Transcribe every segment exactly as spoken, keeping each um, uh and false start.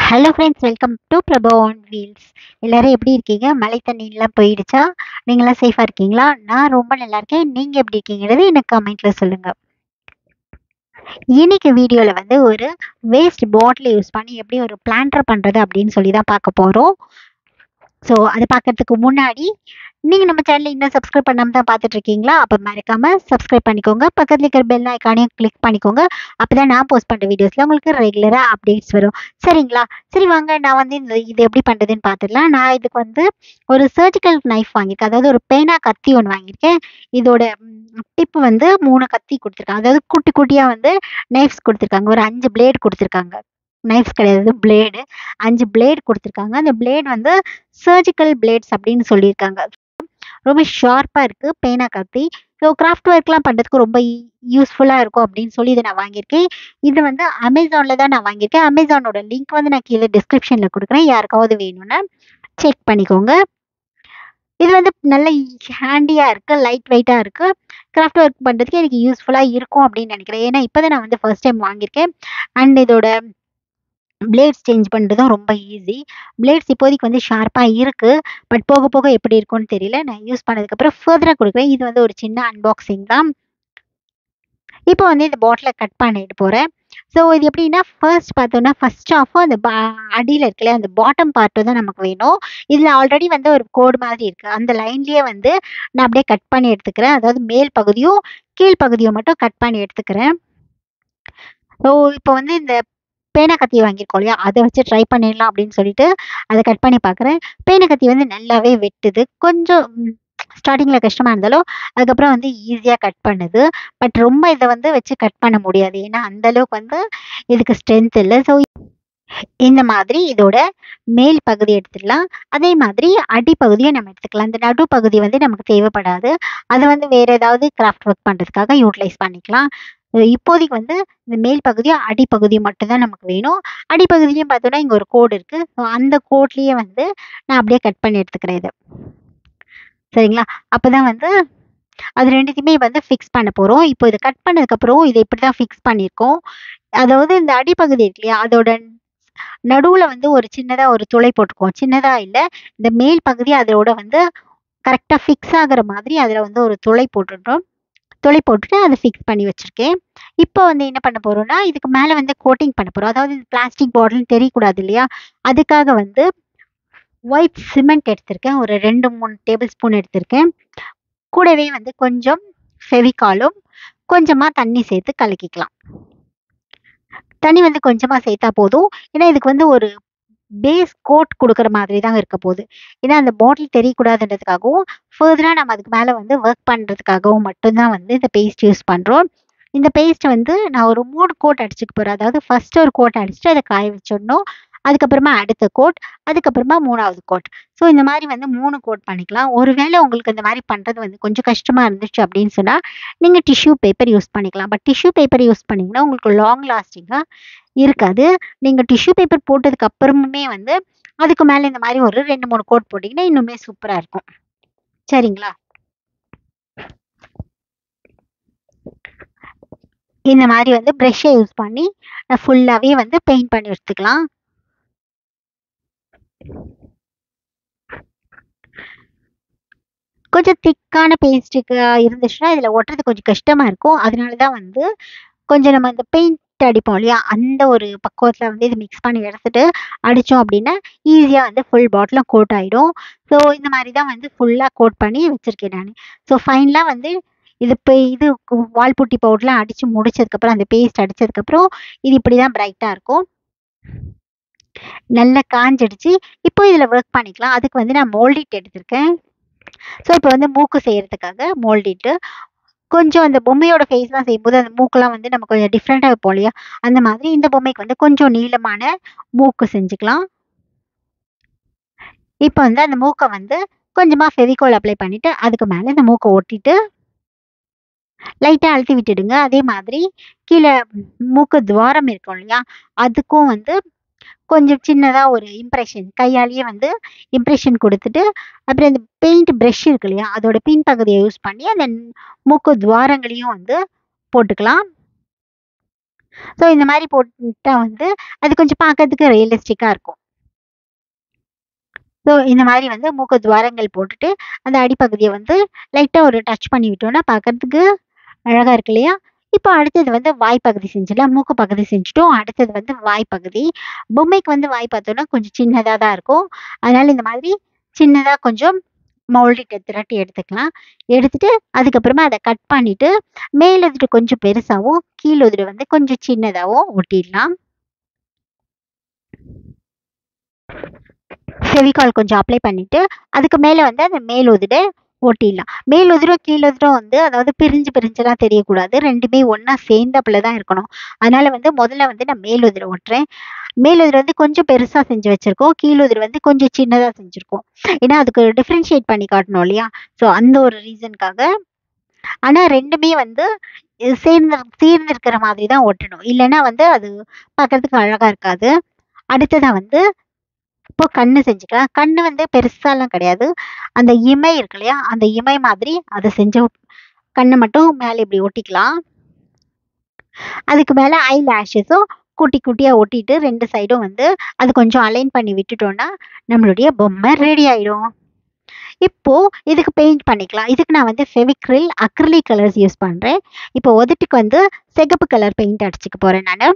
Hello friends, welcome to Prabha on wheels. எல்லாரும் எப்படி இருக்கீங்க? மழை தண்ணிலாம் போயிடுச்சா? நீங்களாம் சேஃபாக இருக்கீங்களா? நான் ரொம்ப நல்லா இருக்கேன். நீங்கள் எப்படி இருக்கீங்கிறது எனக்கு கமெண்ட்டில் சொல்லுங்கள். இன்னைக்கு வீடியோவில் வந்து ஒரு வேஸ்ட் பாட்டில் யூஸ் பண்ணி எப்படி ஒரு பிளான்டர் பண்ணுறது அப்படின்னு சொல்லி தான் பார்க்க போகிறோம். ஸோ அதை பார்க்கறதுக்கு முன்னாடி நீங்கள் நம்ம சேனலை இன்னும் சப்ஸ்கிரைப் பண்ணாமல் தான் பார்த்துட்டு இருக்கீங்களா? அப்போ மறக்காமல் சப்ஸ்கிரைப் பண்ணிக்கோங்க. பக்கத்தில் இருக்கிற பெல் ஐக்கானையும் கிளிக் பண்ணிக்கோங்க. அப்போ தான் நான் போஸ்ட் பண்ணுற வீடியோஸில் உங்களுக்கு ரெகுலராக அப்டேட்ஸ் வரும். சரிங்களா? சரி வாங்க, நான் வந்து இந்த இது எப்படி பண்ணுறதுன்னு பார்த்துடலாம். நான் இதுக்கு வந்து ஒரு சர்ஜிக்கல் நைஃப் வாங்கியிருக்கேன். அதாவது ஒரு பேனா கத்தி ஒன்று வாங்கியிருக்கேன். இதோட டிப்பு வந்து மூணு கத்தி கொடுத்துருக்காங்க. அதாவது குட்டி குட்டியாக வந்து நைஃப்ஸ் கொடுத்துருக்காங்க. ஒரு அஞ்சு பிளேடு கொடுத்துருக்காங்க. நைஃப்ஸ் கிடையாது, பிளேடு. அஞ்சு பிளேடு கொடுத்துருக்காங்க. அந்த பிளேட் வந்து சர்ஜிக்கல் பிளேட்ஸ் அப்படின்னு சொல்லியிருக்காங்க. ரொம்ப ஷார்ப்பாக இருக்குது பேனா கத்தி. ஸோ கிராஃப்ட் ஒர்க்லாம் பண்ணுறதுக்கு ரொம்ப யூஸ்ஃபுல்லாக இருக்கும் அப்படின்னு சொல்லி இதை நான் வாங்கியிருக்கேன். இது வந்து அமேசானில் தான் நான் வாங்கியிருக்கேன். அமேசானோட லிங்க் வந்து நான் கீழே டிஸ்கிரிப்ஷனில் கொடுக்குறேன். யாருக்காவது வேணும்னா செக் பண்ணிக்கோங்க. இது வந்து நல்ல ஹேண்டியாக இருக்குது, லைட் வெயிட்டாக இருக்குது. கிராஃப்ட் ஒர்க் பண்ணுறதுக்கு எனக்கு யூஸ்ஃபுல்லாக இருக்கும் அப்படின்னு நினைக்கிறேன். ஏன்னா இப்போ தான் நான் வந்து ஃபர்ஸ்ட் டைம் வாங்கியிருக்கேன். அண்ட் இதோட பிளேட்ஸ் சேஞ்ச் பண்ணுறதும் ரொம்ப ஈஸி. பிளேட்ஸ் இப்போதைக்கு வந்து ஷார்ப்பாக இருக்குது. பட் போக போக எப்படி இருக்கும்னு தெரியல. நான் யூஸ் பண்ணதுக்கப்புறம் ஃபர்தராக கொடுக்குறேன். இது வந்து ஒரு சின்ன அன்பாக்சிங் தான். இப்போ வந்து இந்த பாட்டிலை கட் பண்ணிட்டு போகிறேன். ஸோ இது எப்படின்னா, ஃபர்ஸ்ட் பார்த்தோன்னா ஃபர்ஸ்ட் ஆஃப் அந்த பா அடியில் இருக்குல்ல, அந்த பாட்டம் பார்ட்டு தான் நமக்கு வேணும். இதில் ஆல்ரெடி வந்து ஒரு கோடு மாதிரி இருக்குது. அந்த லைன்லேயே வந்து நான் அப்படியே கட் பண்ணி எடுத்துக்கிறேன். அதாவது மேல் பகுதியும் கீழ் பகுதியும் மட்டும் கட் பண்ணி எடுத்துக்கிறேன். ஸோ இப்போ வந்து இந்த பேனா கத்தி வாங்கியிருக்கோம் இல்லையா, அதை வச்சு ட்ரை பண்ணிடலாம் அப்படின்னு சொல்லிட்டு அதை கட் பண்ணி பார்க்குறேன். பேனா கத்தி வந்து நல்லாவே வெட்டுது. கொஞ்சம் ஸ்டார்டிங்கில் கஷ்டமாக இருந்தாலும் அதுக்கப்புறம் வந்து ஈஸியாக கட் பண்ணுது. பட் ரொம்ப இதை வந்து வச்சு கட் பண்ண முடியாது. ஏன்னா அந்தளவுக்கு வந்து இதுக்கு ஸ்ட்ரென்த் இல்லை. ஸோ இந்த மாதிரி இதோட மேல் பகுதி எடுத்துடலாம். அதே மாதிரி அடிப்பகுதியை நம்ம எடுத்துக்கலாம். இந்த நடு பகுதி வந்து நமக்கு தேவைப்படாது. அதை வந்து வேறு ஏதாவது கிராஃப்ட் ஒர்க் பண்ணுறதுக்காக யூட்டிலைஸ் பண்ணிக்கலாம். இப்போதைக்கு வந்து இந்த மேல் பகுதியும் அடிப்பகுதியும் மட்டும்தான் நமக்கு வேணும். அடிப்பகுதியும் பார்த்தோன்னா இங்கே ஒரு கோடு இருக்குது. ஸோ அந்த கோட்லேயே வந்து நான் அப்படியே கட் பண்ணி எடுத்துக்கிறேன் இதை. சரிங்களா? அப்போ தான் வந்து அது ரெண்டுத்தையுமே வந்து ஃபிக்ஸ் பண்ண போகிறோம். இப்போ இதை கட் பண்ணதுக்கப்புறம் இதை இப்படி தான் ஃபிக்ஸ் பண்ணியிருக்கோம். அதாவது இந்த அடிப்பகுதி இருக்கு இல்லையா, அதோட நடுவில் வந்து ஒரு சின்னதாக ஒரு துளை போட்டுக்குவோம். சின்னதாக இல்லை, இந்த மேல் பகுதி அதோட வந்து கரெக்டாக ஃபிக்ஸ் ஆகிற மாதிரி அதில் வந்து ஒரு துளை போட்டுட்டோம். துளை போட்டுட்டு அதை ஃபிக்ஸ் பண்ணி வச்சுருக்கேன். இப்போ வந்து என்ன பண்ண போகிறோம்னா, இதுக்கு மேலே வந்து கோட்டிங் பண்ண போகிறோம். அதாவது பிளாஸ்டிக் பாட்டில்னு தெரியக்கூடாது இல்லையா, அதுக்காக வந்து ஒயிட் சிமெண்ட் எடுத்திருக்கேன். ஒரு ரெண்டு மூணு டேபிள் ஸ்பூன் எடுத்திருக்கேன். கூடவே வந்து கொஞ்சம் ஃபெவிகாலும் கொஞ்சமாக தண்ணி சேர்த்து கலக்கிக்கலாம். தண்ணி வந்து கொஞ்சமாக சேர்த்தா போதும். ஏன்னா இதுக்கு வந்து ஒரு பேஸ் கோட் கொடுக்குற மாதிரி தான் இருக்க போகுது. ஏன்னா அந்த பாட்டில் தெரியக்கூடாதுன்றதுக்காகவும் ஃபர்தராக நம்ம அதுக்கு மேலே வந்து ஒர்க் பண்ணுறதுக்காகவும் மட்டும்தான் வந்து இந்த பேஸ்ட் யூஸ் பண்ணுறோம். இந்த பேஸ்ட்டை வந்து நான் ஒரு மூணு கோட் அடிச்சுக்க போகிறேன். அதாவது ஃபர்ஸ்ட் ஒரு கோட் அடிச்சுட்டு அதை காய வச்சிடணும். அதுக்கப்புறமா அடுத்த கோட், அதுக்கப்புறமா மூணாவது கோட். ஸோ இந்த மாதிரி வந்து மூணு கோட் பண்ணிக்கலாம். ஒருவேளை உங்களுக்கு இந்த மாதிரி பண்ணுறது வந்து கொஞ்சம் கஷ்டமாக இருந்துச்சு அப்படின்னு சொன்னால் நீங்கள் டிஷ்யூ பேப்பர் யூஸ் பண்ணிக்கலாம். பட் டிஷ்யூ பேப்பர் யூஸ் பண்ணிங்கன்னா உங்களுக்கு லாங் லாஸ்டிங்காக இருக்காது. நீங்கள் டிஷ்யூ பேப்பர் போட்டதுக்கு அப்புறமுமே வந்து அதுக்கு மேலே இந்த மாதிரி ஒரு ரெண்டு மூணு கோட் போட்டிங்கன்னா இன்னுமே சூப்பராக இருக்கும். சரிங்களா? இந்த மாதிரி வந்து ப்ரஷ்ஷை யூஸ் பண்ணி ஃபுல்லாகவே வந்து பெயிண்ட் பண்ணி எடுத்துக்கலாம். கொஞ்சம் திக்கான பேஸ்ட்டுக்கு இருந்துச்சுன்னா இதில் ஒட்டுறது கொஞ்சம் கஷ்டமாக இருக்கும். அதனால தான் வந்து கொஞ்சம் நம்ம இந்த பெயிண்ட் அடிப்போம் இல்லையா, அந்த ஒரு பக்குவத்தில் வந்து இது மிக்ஸ் பண்ணி எடுத்துட்டு அடித்தோம் அப்படின்னா ஈஸியாக வந்து ஃபுல் பாட்டிலும் கோட் ஆகிடும். ஸோ இந்த மாதிரி தான் வந்து ஃபுல்லாக கோட் பண்ணி வச்சுருக்கேன் நான். ஸோ ஃபைனலாக வந்து இது இப்போ இது வால் புட்டி பவுடர்லாம் அடித்து முடிச்சதுக்கப்புறம், அந்த பேஸ்ட் அடித்ததுக்கப்புறம் இது இப்படி தான் பிரைட்டாக இருக்கும். நல்லா காஞ்சிடுச்சு. இப்போ இதில் ஒர்க் பண்ணிக்கலாம். அதுக்கு வந்து நான் மோல்டிட் எடுத்திருக்கேன். ஸோ இப்போ வந்து மூக்கு செய்கிறதுக்காக மோல்டிட்டு கொஞ்சம் அந்த பொம்மையோட ஃபேஸ்லாம் செய்யும்போது அந்த மூக்கெல்லாம் வந்து நம்ம கொஞ்சம் டிஃப்ரெண்ட்டாக வைப்போம் இல்லையா, அந்த மாதிரி இந்த பொம்மைக்கு வந்து கொஞ்சம் நீளமான மூக்கு செஞ்சுக்கலாம். இப்போ வந்து அந்த மூக்கை வந்து கொஞ்சமாக ஃபெவிகால் அப்ளை பண்ணிவிட்டு அதுக்கு மேலே இந்த மூக்கை ஒட்டிட்டு லைட்டாக அழுத்தி விட்டுடுங்க. அதே மாதிரி கீழே மூக்கு துவாரம் இருக்கும் இல்லையா, அதுக்கும் வந்து கொஞ்சம் சின்னதாக ஒரு இம்ப்ரெஷன் கையாலேயே வந்து இம்ப்ரெஷன் கொடுத்துட்டு, அப்புறம் இந்த பெயிண்ட் ப்ரஷ் இருக்கு இல்லையா, அதோட பின்பகுதியை யூஸ் பண்ணி அந்த மூக்கு துவாரங்களையும் வந்து போட்டுக்கலாம். ஸோ இந்த மாதிரி போட்டா வந்து அது கொஞ்சம் பார்க்கறதுக்கு ரியலிஸ்டிக்காக இருக்கும். ஸோ இந்த மாதிரி வந்து மூக்கு துவாரங்கள் போட்டுட்டு அந்த அடிப்பகுதியை வந்து லைட்டாக ஒரு டச் பண்ணி விட்டோம்னா பார்க்கறதுக்கு அழகாக இருக்கு இல்லையா? இப்போ அடுத்தது வந்து வாய் பகுதி செஞ்சிடலாம். மூக்கு பகுதி செஞ்சுட்டோம். அடுத்தது வந்து வாய் பகுதி. பொம்மைக்கு வந்து வாய் பார்த்தோம்னா கொஞ்சம் சின்னதாக தான் இருக்கும். அதனால இந்த மாதிரி சின்னதாக கொஞ்சம் மௌல்டிட்ட திரட்டி எடுத்துக்கலாம். எடுத்துட்டு அதுக்கப்புறமா அதை கட் பண்ணிட்டு மேல் உதடு கொஞ்சம் பெருசாகவும் கீழ் உதடு வந்து கொஞ்சம் சின்னதாகவும் ஒட்டிடலாம். ஃபெவிகால் கொஞ்சம் அப்ளை பண்ணிட்டு அதுக்கு மேலே வந்து அந்த மேல் உதடு ஒட்டிடலாம். மேல் உதிரம் கீழ் உதிரம் வந்து அதாவது பிரிஞ்சு பிரிஞ்சுலாம் தெரியக்கூடாது. ரெண்டுமே ஒன்றா சேர்ந்தாப்புல தான் இருக்கணும். அதனால வந்து முதல்ல வந்து நான் மேல் உதிரம் ஒட்டுறேன். மேல் உதிரம் வந்து கொஞ்சம் பெருசாக செஞ்சு வச்சுருக்கோம். கீழ் உதிரம் வந்து கொஞ்சம் சின்னதாக செஞ்சுருக்கோம். ஏன்னா அதுக்கு டிஃப்ரென்ஷியேட் பண்ணி காட்டணும் இல்லையா? ஸோ அந்த ஒரு ரீசனுக்காக. ஆனால் ரெண்டுமே வந்து சேர்ந்து சேர்ந்திருக்கிற மாதிரி தான் ஒட்டணும். இல்லைன்னா வந்து அது பார்க்கறதுக்கு அழகாக இருக்காது. அடுத்ததாக வந்து இப்போ கண்ணு செஞ்சுக்கலாம். கண்ணு வந்து பெருசாலாம் கிடையாது. அந்த இமை இருக்கு இல்லையா? அந்த இமை மாதிரி அதை செஞ்சு கண்ணு மட்டும் மேலே இப்படி ஒட்டிக்கலாம். அதுக்கு மேலே ஐ லேஷஸும் குட்டி குட்டியாக ஒட்டிட்டு ரெண்டு சைடும் வந்து அது கொஞ்சம் அலைன் பண்ணி விட்டுட்டோம்னா நம்மளுடைய பொம்மை ரெடி ஆயிடும். இப்போ இதுக்கு பெயிண்ட் பண்ணிக்கலாம். இதுக்கு நான் வந்து ஃபெவிக்ரில் அக்ரிலிக் கலர்ஸ் யூஸ் பண்ணுறேன். இப்போ உதட்டுக்கு வந்து சிகப்பு கலர் பெயிண்ட் அடிச்சுக்க போகிறேன் நான்.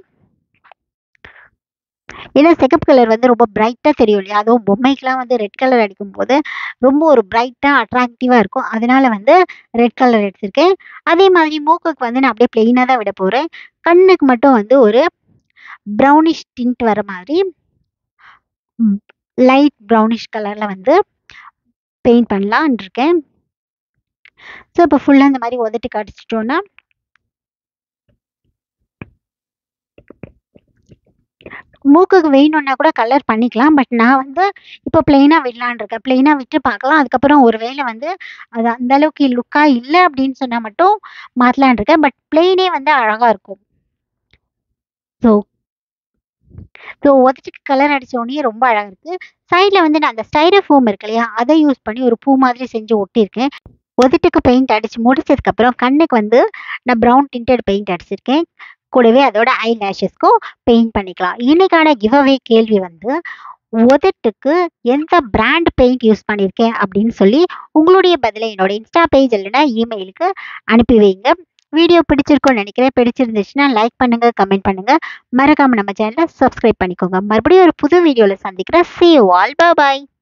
ஏன்னா சிகப்பு கலர் வந்து ரொம்ப பிரைட்டாக தெரியும் இல்லையா? அதுவும் பொம்மைக்கெலாம் வந்து ரெட் கலர் அடிக்கும்போது ரொம்ப ஒரு பிரைட்டாக அட்ராக்டிவாக இருக்கும். அதனால வந்து ரெட் கலர் எடுத்திருக்கேன். அதே மாதிரி மூக்குக்கு வந்து நான் அப்படியே பிளெயினாக தான் விட போகிறேன். கண்ணுக்கு மட்டும் வந்து ஒரு ப்ரௌனிஷ் டிண்ட் வர மாதிரி லைட் ப்ரௌனிஷ் கலரில் வந்து பெயிண்ட் பண்ணலான் இருக்கேன். ஸோ இப்போ ஃபுல்லாக இந்த மாதிரி உதட்டுக்கு அடிச்சிட்டோன்னா மூக்குக்கு வேணும்னா கூட கலர் பண்ணிக்கலாம். பட் நான் வந்து இப்போ பிளெயினாக விடலான் இருக்கேன். பிளெயினாக விட்டு பார்க்கலாம். அதுக்கப்புறம் ஒரு வேளை வந்து அது அந்த அளவுக்கு லுக்காக இல்லை அப்படின்னு சொன்னால் மட்டும் மாற்றலான் இருக்கேன். பட் பிளெயினே வந்து அழகாக இருக்கும். ஸோ ஸோ உதட்டுக்கு கலர் அடித்த உடனே ரொம்ப அழகாக இருக்குது. சைடில் வந்து நான் அந்த ஸ்டைரோஃபோம் இருக்கு இல்லையா? அதை யூஸ் பண்ணி ஒரு பூ மாதிரி செஞ்சு ஒட்டியிருக்கேன். உதட்டுக்கு பெயிண்ட் அடித்து முடிச்சதுக்கப்புறம் கண்ணுக்கு வந்து நான் ப்ரௌன் டிண்டட் பெயிண்ட் அடிச்சிருக்கேன். கூடவே அதோட ஐ லேஷஸ்க்கும் பெயிண்ட் பண்ணிக்கலாம். இன்னைக்கான கிவ் அவே கேள்வி வந்து உதட்டுக்கு எந்த பிராண்ட் பெயிண்ட் யூஸ் பண்ணியிருக்கேன் அப்படின்னு சொல்லி உங்களுடைய பதிலை என்னோட இன்ஸ்டா பேஜ் இல்லைன்னா இமெயிலுக்கு அனுப்பி வைங்க. வீடியோ பிடிச்சிருக்கும்னு நினைக்கிறேன். பிடிச்சிருந்துச்சுன்னா லைக் பண்ணுங்க, கமெண்ட் பண்ணுங்க. மறக்காம நம்ம சேனலை சப்ஸ்கிரைப் பண்ணிக்கோங்க. மறுபடியும் ஒரு புது வீடியோவில் சந்திக்கிறேன். See you all. Bye bye.